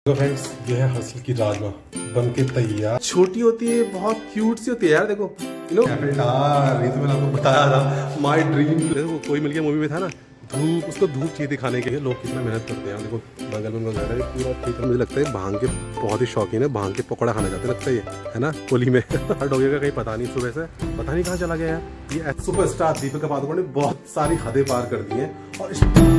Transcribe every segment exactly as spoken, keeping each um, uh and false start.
तो फ्रेंड्स ये है हर्षल की राजमा बन के तैयार। छोटी होती है, बहुत क्यूट सी होती है यार। देखो यू नो ये तो मैंने आपको बताया था माय ड्रीम। देखो कोई मिल गया मूवी में था ना, धूप, उसको धूप चाहिए दिखाने के लिए लोग कितना मेहनत करते हैं। देखो बगल में उनका घर है पूरा ठीक है। मुझे लगता है भांग के बहुत ही शौकीन है, भांग के पकौड़ा खाना चाहते लगता है ये है ना होली में। हर डॉगे का कहीं पता नहीं, सुबह से पता नहीं कहाँ चला गया यार। ये सुपरस्टार दीपिका पादुकोण ने बहुत सारी हदें पार कर दी है। और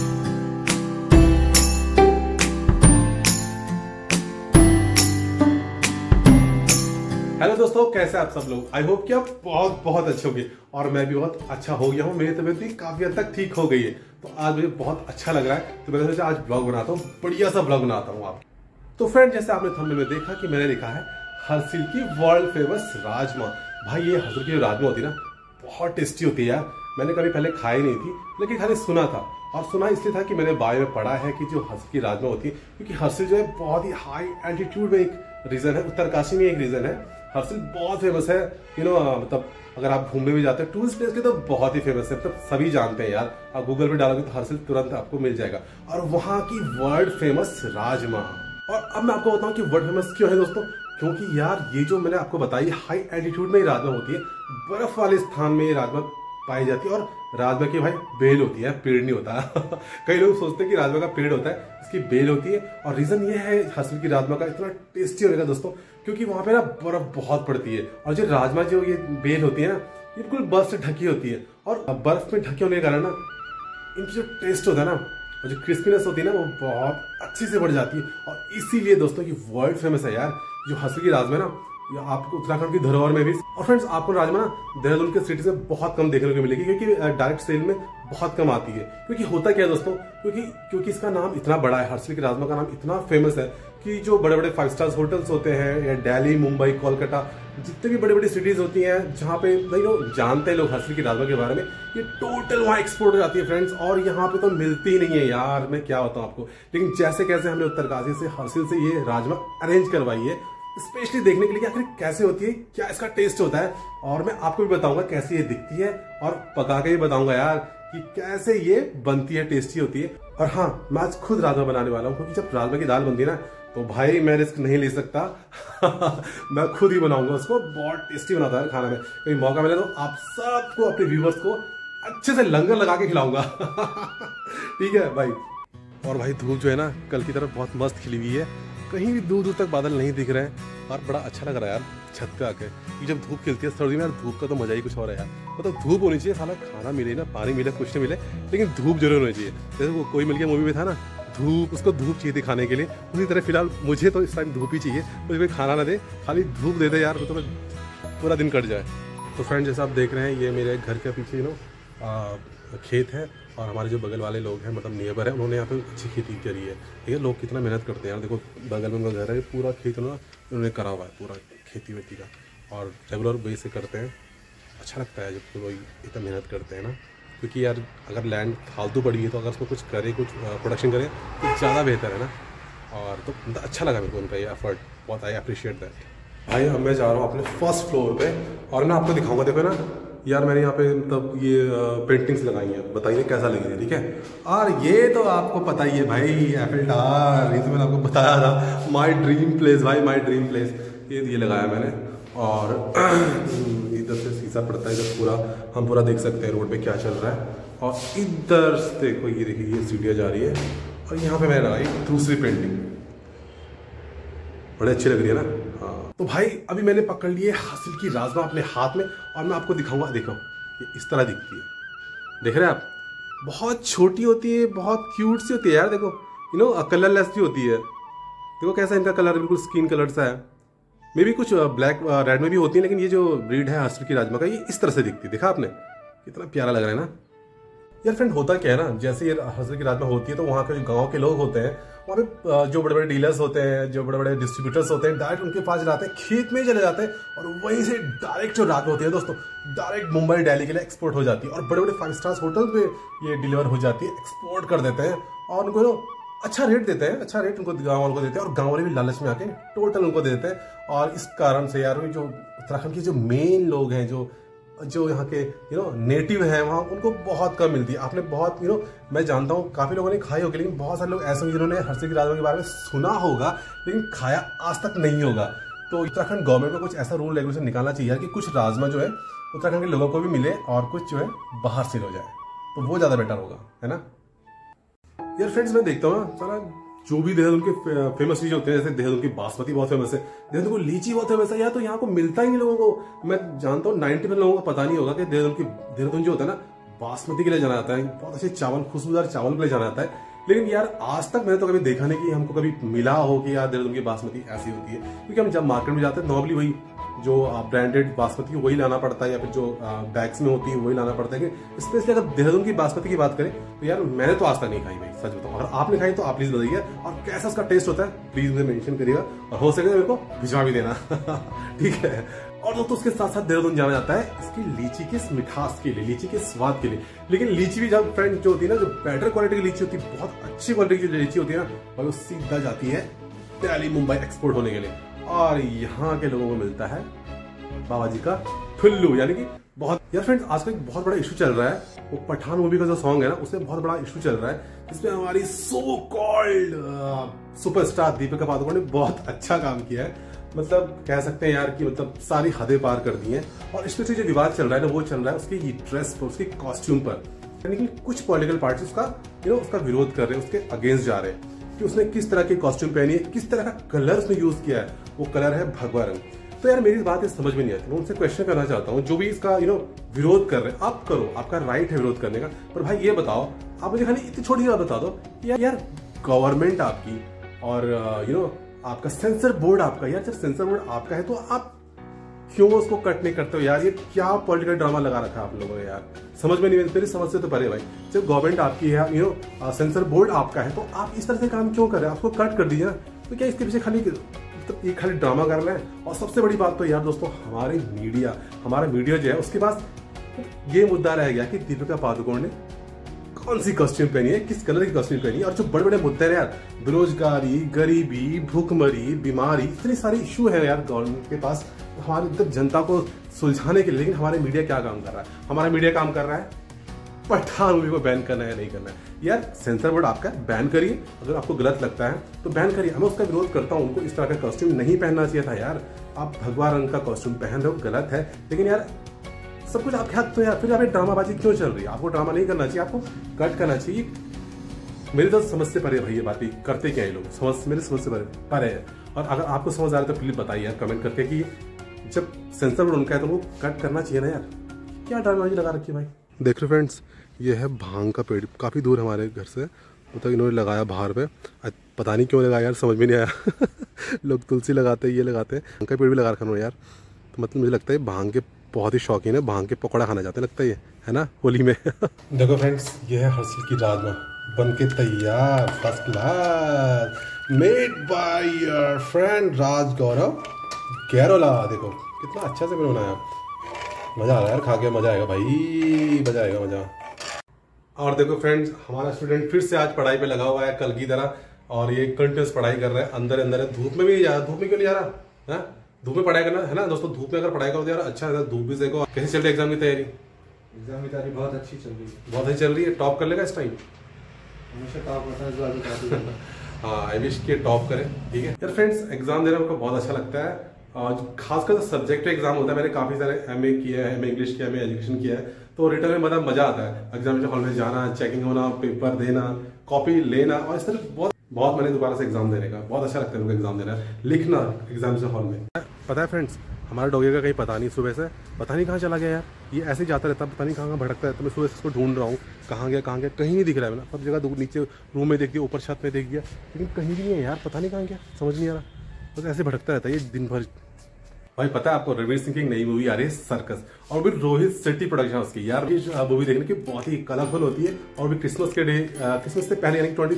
हेलो दोस्तों, कैसे आप सब लोग? आई होप कि आप बहुत बहुत अच्छे होंगे और मैं भी बहुत अच्छा हो गया हूँ। मेरी तबीयत भी काफी हद तक ठीक हो गई है, तो आज मुझे बहुत अच्छा लग रहा है। तो मैंने सोचा आज ब्लॉग बनाता हूँ, बढ़िया सा ब्लॉग बनाता हूँ आप। तो फ्रेंड, जैसे आपने थंबनेल में देखा कि मैंने लिखा है हर्षल की वर्ल्ड फेमस राजमा। भाई ये हर्षल की राजमा होती है ना, बहुत टेस्टी होती है यार। मैंने कभी पहले खाई नहीं थी, लेकिन खाली सुना था। और सुना इसलिए था कि मैंने बायो में पढ़ा है कि जो हर्षल की राजमा होती है, क्योंकि हर्षल जो है बहुत ही हाई एल्टीट्यूड में एक रीजन है, उत्तरकाशी में एक रीजन है। हर्षल बहुत फेमस है, यू नो मतलब अगर आप घूमने भी जाते हैं टूरिस्ट प्लेस के तो बहुत ही फेमस है, मतलब सभी जानते हैं यार। आप गूगल पे डालोगे तो हर्षल तुरंत आपको मिल जाएगा। और वहाँ की वर्ल्ड फेमस राजमा। और अब मैं आपको बताऊं कि वर्ल्ड फेमस क्यों है दोस्तों, क्योंकि यार ये जो मैंने आपको बताई हाई एल्टीट्यूड में राजमा होती है, बर्फ वाले स्थान में ये राजमा पाई जाती है। और राजमा की भाई बेल होती है, पेड़ नहीं होता। कई लोग सोचते हैं कि राजमा का पेड़ होता है, इसकी बेल होती है। और रीजन ये है हर्षल की राजमा का इतना टेस्टी होने का दोस्तों, क्योंकि वहां पे ना बर्फ बहुत पड़ती है। और जो राजमा जो ये बेल होती है ना, ये बिल्कुल बर्फ से ढकी होती है। और बर्फ में ढके होने के कारण ना इनकी जो टेस्ट होता है ना, और जो क्रिस्पीनेस होती है ना, वो बहुत अच्छे से बढ़ जाती है। और इसीलिए दोस्तों की वर्ल्ड फेमस है यार जो हर्षल की राजमा ना, या आपको उत्तराखंड की धरोहर में भी। और फ्रेंड्स, आपको राजमा ना देहरादून के सिटी से बहुत कम देखने को मिलेगी, क्योंकि डायरेक्ट सेल में बहुत कम आती है। क्योंकि होता क्या है दोस्तों, क्योंकि क्योंकि इसका नाम इतना बड़ा है, हर्षल की राजमा का नाम इतना फेमस है कि जो बड़े बड़े फाइव स्टार होटल्स होते हैं, या दिल्ली, मुंबई, कोलकाता, जितने भी बड़ी बड़ी सिटीज होती हैं जहाँ पे भाई लोग जानते हैं लोग हर्षल की राजमा के बारे में, ये टोटल वहाँ एक्सपोर्ट हो जाती है फ्रेंड्स। और यहाँ पे तो मिलती ही नहीं है यार, मैं क्या बताऊँ आपको। लेकिन जैसे कैसे हमने उत्तरकाशी से हर्षल से ये राजमा अरेंज करवाई है स्पेशली देखने के लिए कि आखिर कैसे होती है, क्या इसका टेस्ट होता है। और मैं आपको भी बताऊंगा कैसे ये दिखती है, और पका के भी बताऊंगा यार कि कैसे ये बनती है, टेस्टी होती है। और हाँ, मैं आज खुद राजमा बनाने वाला हूँ, क्योंकि जब राजमा की दाल बनती है ना, तो भाई मैं रिस्क नहीं ले सकता। मैं खुद ही बनाऊंगा उसको, बहुत टेस्टी बनाता है खाना में। कहीं मौका मिले तो आप सबको, अपने व्यूवर्स को अच्छे से लंगर लगा के खिलाऊंगा। ठीक है भाई। और भाई धूप जो है ना, कल की तरफ बहुत मस्त खिली हुई है, कहीं भी दूर दूर तक बादल नहीं दिख रहे हैं। और बड़ा अच्छा लग रहा है यार छत पे आके, कि जब धूप खिलती है सर्दी में यार, धूप का तो मजा ही कुछ और है यार। मतलब तो धूप होनी चाहिए, साला खाना मिले ना, पानी मिले, कुछ नहीं मिले, लेकिन धूप जरूर होनी चाहिए। जैसे वो कोई मिल गया मूवी में था ना, धूप, उसको धूप चाहिए दिखाने के लिए, उसी तरह फिलहाल मुझे तो इस टाइम धूप ही चाहिए। मुझे कोई खाना ना दे, खाली धूप दे दे यार, तो पूरा दिन कट जाए। तो फ्रेंड, जैसे आप देख रहे हैं, ये मेरे घर के पीछे नो खेत है, और हमारे जो बगल वाले लोग हैं, मतलब नेबर है, उन्होंने यहाँ पे अच्छी खेती करी है। ठीक है, लोग कितना मेहनत करते हैं यार। देखो बगल में उनका घर है, पूरा खेत ना उन्होंने करा हुआ है, पूरा खेती वेती का, और रेगुलर बेस से करते हैं। अच्छा लगता है जब लोग इतना मेहनत करते हैं ना, क्योंकि यार अगर लैंड फालतू पड़ी है तो अगर उसको कुछ करे, कुछ प्रोडक्शन करे तो ज़्यादा बेहतर है ना। और तो अच्छा लगा मेरे को उनका ये एफर्ट, बहुत आई अप्रिशिएट दैट। भाई अब मैं जा रहा हूँ अपने फर्स्ट फ्लोर पे, और मैं आपको दिखाऊंगा। देखो ना यार, मैंने यहाँ पे मतलब ये पेंटिंग्स लगाई हैं, बताइए कैसा लगेगा। ठीक है, और ये तो आपको पता ही है भाई, एफिल टावर, ये तो मैंने आपको बताया था, माय ड्रीम प्लेस भाई, माय ड्रीम प्लेस। ये ये लगाया मैंने, और इधर से शीशा पड़ता है, इधर पूरा हम पूरा देख सकते हैं रोड पे क्या चल रहा है। और इधर से देखो, ये देखिए ये सीढ़ियाँ जा रही है, और यहाँ पे मैंने लगाई दूसरी पेंटिंग, बड़े अच्छी लग रही है ना। हाँ, तो भाई अभी मैंने पकड़ लिए हर्षल की राजमा अपने हाथ में, और मैं आपको दिखाऊंगा। देखो ये इस तरह दिखती है, देख रहे हैं आप, बहुत छोटी होती है, बहुत क्यूट सी होती है यार। देखो यू नो कलरलेस भी होती है। देखो कैसा इनका कलर, बिल्कुल स्किन कलर सा है। मे भी कुछ ब्लैक रेड में भी होती है, लेकिन ये जो ब्रीड है हर्षल की राजमा का, ये इस तरह से दिखती है। देखा आपने, कितना प्यारा लग रहा है ना यार। फ्रेंड, होता क्या है ना, जैसे ये हर्षल की राजमा होती है, तो वहाँ के जो गाँव के लोग होते हैं, वहाँ पे जो बड़े बड़े डीलर्स होते हैं, जो बड़े बड़े डिस्ट्रीब्यूटर्स होते हैं, डायरेक्ट उनके पास जाते हैं, खेत में ही चले जाते हैं, और वहीं से डायरेक्ट जो राजमा होती है दोस्तों, डायरेक्ट मुंबई, दिल्ली के लिए एक्सपोर्ट हो जाती है। और बड़े बड़े फाइव स्टार होटल पे ये डिलीवर हो जाती है, एक्सपोर्ट कर देते हैं, और उनको अच्छा रेट देते हैं, अच्छा रेट उनको गाँव वालों को देते हैं, और गाँव वाले भी लालच में आके टोटल उनको देते हैं। और इस कारण से यार जो उत्तराखंड के जो मेन लोग हैं, जो जो यहाँ के यू नो नेटिव हैं वहाँ उनको बहुत कम मिलती है। आपने बहुत यू नो मैं जानता हूँ काफी लोगों ने खाई होगी, लेकिन बहुत सारे लोग ऐसे होंगे जिन्होंने हर्षिल की राजमा के बारे में सुना होगा लेकिन खाया आज तक नहीं होगा। तो उत्तराखंड गवर्नमेंट को कुछ ऐसा रूल रेगुलेशन निकालना चाहिए कि कुछ राजमा जो है उत्तराखंड के लोगों को भी मिले और कुछ जो है बाहर से हो जाए, तो वो ज्यादा बेटर होगा, है ना यार। फ्रेंड्स मैं देखता हूँ सारा जो भी देहरादून के फेमस चीज होते हैं, जैसे देहरादून की बासमती बहुत फेमस है, देहरादून को लीची बहुत फेमस है यार, तो यहाँ को मिलता ही नहीं लोगों को। मैं जानता हूँ नाइन्टी परसेंट लोगों को पता नहीं होगा कि देहरादून की देहरादून जो होता है ना बासमती के लिए जाना जाता है, बहुत अच्छे चावल खुशबूदार चावल के लिए जाना जाता है। लेकिन यार आज तक मैंने तो कभी देखा नहीं कि हमको कभी मिला हो कि यार देहरादून की बासमती ऐसी होती है, क्योंकि हम जब मार्केट में जाते हैं नॉर्मली वही जो ब्रांडेड बासमती वही लाना पड़ता है, या फिर जो बैग्स में होती है वही लाना पड़ता है। स्पेशली अगर देहरादून की बासमती की बात करें तो यार मैंने तो आज तक नहीं खाई भाई, सच बताऊं। अगर आपने खाई तो आप प्लीज बताइए, और कैसा उसका टेस्ट होता है प्लीज मुझे मेंशन करिएगा, और हो सके तो मेरे को भिजवा भी देना ठीक है। और दोस्तों उसके साथ साथ देहरादून जाना जाता है इसकी लीची के मिठास के लिए, लीची के स्वाद के लिए। लेकिन लीची भी जब फ्रेंड जो होती है ना, जो बेटर क्वालिटी की लीची होती है, बहुत अच्छी क्वालिटी की लीची होती है ना, और वो सीधा जाती है दिल्ली मुंबई एक्सपोर्ट होने के लिए, और यहाँ के लोगों को मिलता है बाबा जी का ठुल्लू, यानी कि बहुत। यार फ्रेंड्स आजकल एक बहुत बड़ा इशू चल रहा है, वो पठान मूवी का जो सॉन्ग है ना उसमें बहुत बड़ा इशू चल रहा है, जिसमें हमारी so called superstar Deepika Padukone ने बहुत अच्छा काम किया है। मतलब कह सकते हैं यार कि मतलब सारी हदें पार कर दी हैं। और इसमें से जो विवाद चल रहा है ना वो चल रहा है उसकी ड्रेस पर, उसके कॉस्ट्यूम पर, यानी कि कुछ पॉलिटिकल पार्टी उसका यू नो उसका विरोध कर रहे हैं, उसके अगेंस्ट जा रहे हैं कि उसने किस तरह की कॉस्ट्यूम पहनी है, किस तरह का कलर उसने यूज किया है, वो कलर है भगवा रंग। तो यार मेरी बात ये समझ में नहीं आती, मैं उनसे क्वेश्चन करना चाहता हूँ जो भी इसका यू नो विरोध कर रहे हैं, आप करो, आपका राइट है विरोध करने का, पर भाई ये बताओ, आप मुझे खाली इतनी छोटी सी बात बता दो यार, यार गवर्नमेंट आपकी और यू नो आपका सेंसर बोर्ड आपका, यार जब सेंसर बोर्ड आपका है तो आप क्यों उसको कट नहीं करते हो यार? ये क्या पॉलिटिकल ड्रामा लगा रखा है आप लोगों ने यार, समझ में नहीं, मेरी समझ से तो परे भाई। जब गवर्नमेंट आपकी है, यू नो सेंसर बोर्ड आपका है, तो आप इस तरह से काम क्यों कर रहे हैं? आपको कट कर दीजिए ना। तो क्या इसके पीछे खाली तो ये खाली ड्रामा कर रहे हैं? और सबसे बड़ी बात तो यार दोस्तों हमारे मीडिया हमारा मीडिया जो है उसके पास ये मुद्दा रह गया कि दीपिका पादुकोण ने कौन सी कॉस्ट्यूम पहनी है, किस कलर की कॉस्ट्यूम पहनी है। और जो बड़े बड़े मुद्दे हैं यार, बेरोजगारी, गरीबी, भूखमरी, बीमारी, इतने सारे इशू है यार गवर्नमेंट के पास हमारी मतलब जनता को सुलझाने के लिए। लेकिन हमारे मीडिया क्या काम कर रहा है? हमारा मीडिया काम कर रहा है पठान मूवी को बैन करना है, नहीं करना है। यार सेंसर बोर्ड आपका बैन करिए, अगर आपको गलत लगता है तो बैन करिए। मैं उसका विरोध करता हूँ, उनको इस तरह का कॉस्ट्यूम नहीं पहनना चाहिए था यार। आप भगवा रंग का कॉस्ट्यूम पहन रहे हो, गलत है, लेकिन यार सब कुछ आपके हाथ तो यार फिर यहाँ ड्रामाबाजी क्यों चल रही है? आपको ड्रामा नहीं करना चाहिए, आपको कट करना चाहिए। मेरी तो समझ से परे भाई ये बात करते क्या है लोग, समझ मेरे समझ से परे परे है। और अगर आपको समझ आ रहा है तो प्लीज बताइए यार कमेंट करके कि जब सेंसर बोर्ड उनका है तो वो कट करना चाहिए ना यार, क्या ड्रामाबाजी लगा रखी है भाई। देख रहे फ्रेंड्स, ये है भांग का पेड़, काफ़ी दूर हमारे घर से, मतलब इन्होंने लगाया बाहर पे, पता नहीं क्यों लगाया यार, समझ में नहीं आया लोग तुलसी लगाते हैं, ये लगाते हैं, भांग का पेड़ भी लगा रखा उन्होंने यार। तो मतलब मुझे लगता है भांग के बहुत ही शौकीन है, भांग के पकौड़ा खाना चाहते हैं लगता है ये, है ना, होली में देखो फ्रेंड्स, ये है हर्षिल की राजमा बन के तैयार, first class, made by your friend Raj Gaurav Karola. देखो कितना अच्छा से मैंने बनाया, मजा आ रहा है यार, खा के मजा आएगा भाई, मजा आएगा मजा। और देखो फ्रेंड्स, हमारा स्टूडेंट फिर से आज पढ़ाई पे लगा हुआ है कल की तरह, और ये कंटिन्यूस पढ़ाई कर रहा है, अंदर अंदर है, धूप में भी जा रहा, धूप में क्यों नहीं जा रहा है? धूप में पढ़ाई करना है ना दोस्तों, धूप में अगर पढ़ाई करो तो यार अच्छा है, धूप भी देखो। कैसे चल रही है एग्जाम की तैयारी? एग्जाम की तैयारी बहुत अच्छी चल रही है, बहुत अच्छी चल रही है। टॉप कर लेगा इस टाइम? हमेशा टॉप करता है। हाँ, आई विश के टॉप करें, ठीक है यार। फ्रेंड्स एग्जाम देना हमको बहुत अच्छा लगता है, और खासकर सब्जेक्ट एग्जाम होता है, मैंने काफी सारे एमए किया है, एमए इंग्लिश किया है, एमए एजुकेशन किया है, तो रिटर्न में मतलब मजा आता है, एग्जामिनेशन हॉल में जाना, चेकिंग होना, पेपर देना, कॉपी लेना, और इस तरह बहुत बहुत मैंने दोबारा से एग्जाम देने का बहुत अच्छा लगता है, एग्जाम देना, लिखना एग्जामिनेशन हॉल में। पता है फ्रेंड्स, हमारा डॉगी का कहीं पता नहीं, सुबह से पता नहीं कहाँ चला गया यार, ये ऐसे ही जाता रहता है, पता नहीं कहाँ कहाँ भटकता है, तो मैं सुबह से इसको ढूंढ रहा हूँ, कहाँ गया कहाँ गया, कहीं नहीं दिख रहा है। मैंने सब जगह नीचे रूम में देख दिया, ऊपर छत में देख दिया, लेकिन कहीं भी नहीं है यार, पता नहीं कहाँ गया, समझ नहीं आ रहा, बस ऐसे भटकता रहता है ये दिन भर। भाई पता है आपको, रणवीर सिंह की नई मूवी आ रही है सर्कस, और भी रोहित शेट्टी प्रोडक्शन उसकी यार, मूवी देखने की बहुत ही कलरफुल होती है, और भी क्रिसमस के डे, क्रिसमस से पहले यानी ट्वेंटी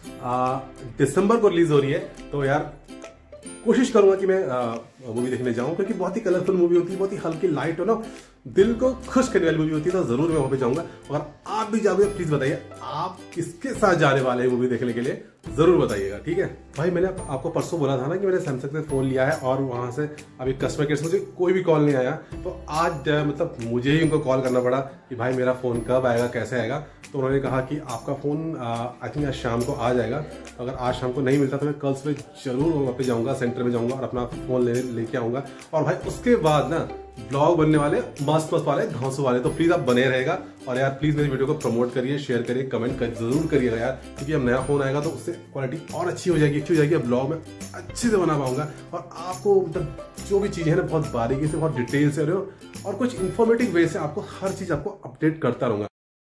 थर्ड दिसंबर को रिलीज हो रही है। तो यार कोशिश करूंगा कि मैं मूवी देखने जाऊं, क्योंकि बहुत ही कलरफुल मूवी होती है, बहुत ही हल्की लाइट हो ना, दिल को खुश करने वाली मूवी होती है तो जरूर मैं वहां पे जाऊंगा। अगर आप भी जाओगे प्लीज बताइए आप किसके साथ जाने वाले हैं मूवी देखने के लिए, जरूर बताइएगा। ठीक है भाई, मैंने आप, आपको परसों बोला था ना कि मैंने सैमसंग से फोन लिया है और वहां से अभी कस्टमर केयर से मुझे कोई भी कॉल नहीं आया, तो आज मतलब मुझे ही उनको कॉल करना पड़ा कि भाई मेरा फोन कब आएगा, कैसे आएगा। तो उन्होंने कहा कि आपका फोन आई थिंक आज शाम को आ जाएगा, तो अगर आज शाम को नहीं मिलता तो मैं कल सुबह जरूर वहाँ पे जाऊंगा, सेंटर में जाऊंगा और अपना फोन ले लेके आऊंगा। और भाई उसके बाद ना ब्लॉग बनने वाले मस्त मस्त वाले घासों वाले, तो प्लीज आप बने रहेगा। और यार प्लीज मेरी वीडियो को प्रमोट करिए, शेयर करिए, कमेंट कर जरूर करिएगा यार, क्योंकि अब नया फोन आएगा तो उससे क्वालिटी और अच्छी हो जाएगी, अच्छी हो जाएगी, ब्लॉग में अच्छे से बना पाऊंगा और आपको मतलब जो भी चीजें है ना बहुत बारीकी से, बहुत डिटेल से और कुछ इन्फॉर्मेटिव वे से आपको हर चीज आपको अपडेट करता रहूंगा।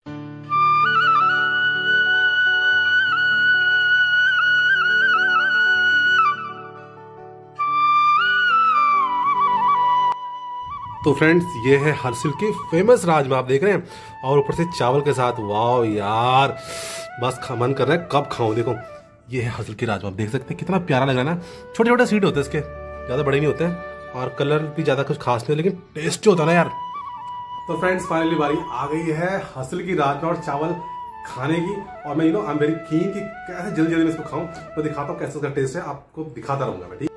तो फ्रेंड्स ये है हर्षिल की फेमस राजमा, आप देख रहे हैं, और ऊपर से चावल के साथ। वाह यार बस मन कर रहा है कब खाऊं। देखो ये है हर्षिल की राजमा, आप देख सकते हैं कितना प्यारा लग रहा है ना। छोटे छोटे सीड होते हैं इसके, ज़्यादा बड़े नहीं होते हैं और कलर भी ज़्यादा कुछ खास नहीं, लेकिन टेस्ट होता है ना यार। तो फ्रेंड्स फाइनली बारी आ गई है हर्षिल की राजमा और चावल खाने की, और मैं you know I am very keen कि कैसे जल्दी जल्दी मैं इसको खाऊं। तो दिखाता हूँ कैसे उसका टेस्ट है, आपको दिखाता रहूंगा मैं। ठीक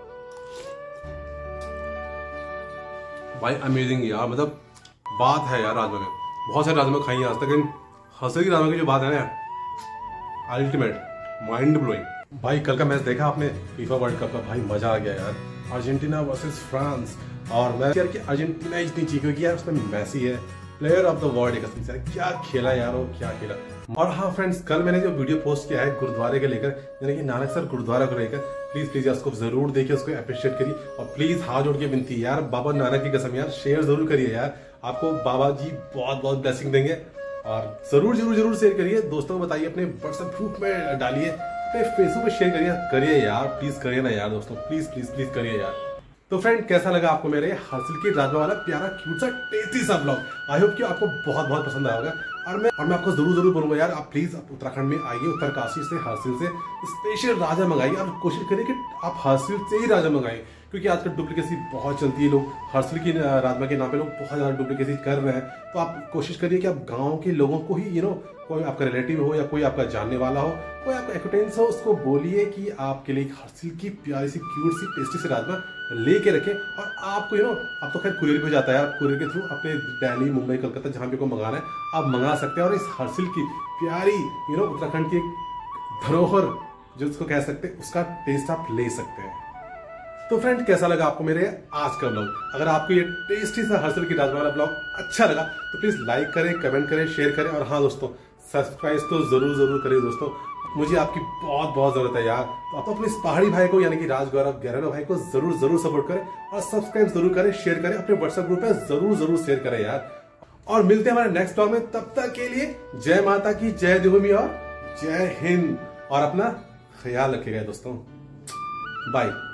भाई अमेजिंग यार, मतलब बात है यार राजमा में। बहुत सारे राजमा खाई हैं आज तक, लेकिन हर्षिल की राजमा की जो बात है ना अल्टीमेट, माइंड ब्लोइंग। भाई कल का मैच देखा आपने फीफा वर्ल्ड कप का? भाई मजा आ गया यार, अर्जेंटीना वर्सेस फ्रांस। और मैं यार कि अर्जेंटीना इतनी चीख क्योंकि यार उसमें मैसी है, प्लेयर ऑफ द वर्ल्ड, एक क्या खेला यार वो, क्या खेला। और हाँ फ्रेंड्स, कल मैंने जो वीडियो पोस्ट किया है गुरुद्वारे के लेकर, यानी कि नानक सर गुरुद्वारा को लेकर, प्लीज प्लीज उसको जरूर देखिए, उसको अप्रिशिएट करिए। और प्लीज हाथ जोड़ के विनती यार, बाबा नानक की कसम यार शेयर जरूर करिए यार, आपको बाबा जी बहुत बहुत ब्लेसिंग देंगे। और जरूर जरूर जरूर शेयर करिए, दोस्तों को बताइए, अपने व्हाट्सएप ग्रुप में डालिए, अपने फेसबुक पे शेयर करिए करिए यार, प्लीज करिए ना यार दोस्तों, प्लीज प्लीज प्लीज करिए यार। तो फ्रेंड कैसा लगा आपको मेरे हर्षिल की राजमा वाला प्यारा क्यूट सा टेस्टी सा ब्लॉग? आई होप कि आपको बहुत बहुत पसंद आया होगा। और मैं और मैं आपको जरूर जरूर बोलूंगा यार, आप प्लीज आप उत्तराखंड में आइए, उत्तरकाशी से हर्षिल से स्पेशल राजा मंगाइए और कोशिश करिए कि आप हर्षिल से ही राजा मंगाइए, क्योंकि आजकल डुप्लीकेसी बहुत चलती है, लोग हर्षिल की राजमा के नाम पे लोग बहुत ज्यादा डुप्लीकेसी कर रहे हैं। तो आप कोशिश करिए कि आप गाँव के लोगों को ही यू नो, कोई आपका रिलेटिव हो या कोई आपका जानने वाला हो, कोई आपका एक्वेंटेंस हो, उसको बोलिए कि आपके लिए हर्षिल की प्यारी सी क्यूट सी टेस्टी सी राजमा लेके रखें। और आपको यू नो आप तो खैर कुरियर भी हो जाता है, आप कुरियर के थ्रू अपने दिल्ली, मुंबई, कलकत्ता जहाँ पे को मंगाना है आप मंगा सकते हैं। और इस हर्षिल की प्यारी यू नो उत्तराखंड की धरोहर जो उसको कह सकते हैं, उसका टेस्ट आप ले सकते हैं। तो फ्रेंड कैसा लगा आपको मेरे आज का ब्लॉग? अगर आपको ये टेस्टी सा हर्षिल की राजमा वाला ब्लॉग अच्छा लगा तो प्लीज लाइक करें, कमेंट करें, शेयर करें, और हाँ दोस्तों सब्सक्राइब तो जरूर जरूर करें दोस्तों, मुझे आपकी बहुत बहुत जरूरत है यार। तो आप अपने इस पहाड़ी भाई को यानी कि राजगौरव गहरानो भाई को जरूर जरूर सपोर्ट करें और सब्सक्राइब जरूर करें, शेयर करें, अपने व्हाट्सएप ग्रुप में जरूर जरूर शेयर करें यार। और मिलते हैं हमारे नेक्स्ट ब्लॉग में, तब तक के लिए जय माता की, जय देवभूमि और जय हिंद, और अपना ख्याल रखिएगा दोस्तों। बाय।